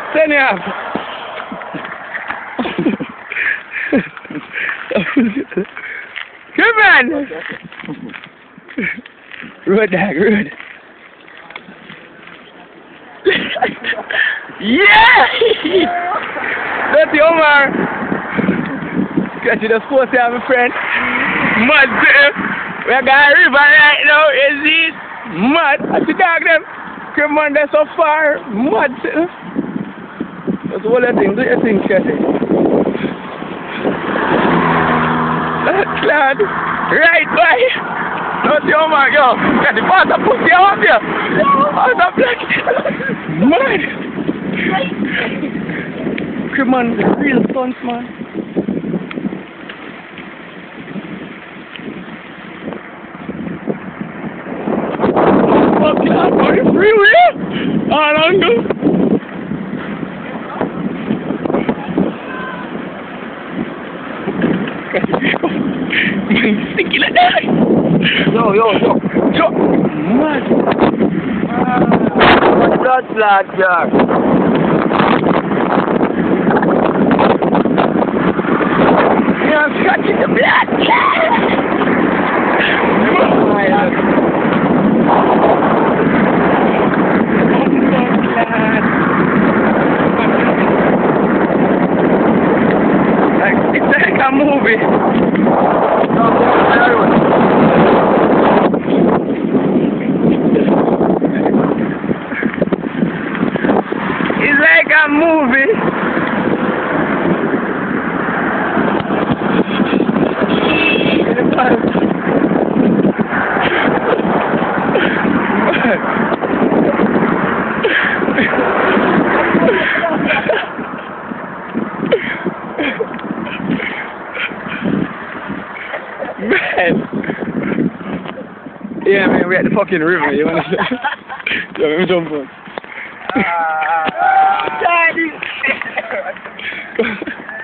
Send it up. Come on. Road dog, road. Yeah! That's the Omar. Catch you the sports here, my friend. Mud, we got a river right now. Is it mud? I see dog them. Come on, they're so far. Mud. That's all I think. Do you think, Catchy? That's glad. Right by. That's the Omar, yo. Got the part of pussy out here. Out of black. Mud. Come on, the real stunts, man. Fuck yeah, I'm going freeway. All angle. Man, sticky like that. Yo. Mad. What's that flag, Jack? I'm scratching the blood. It's like a movie. It's like a movie. Man. Yeah, man, we're at the fucking river, you wanna say? Yeah, let me jump on.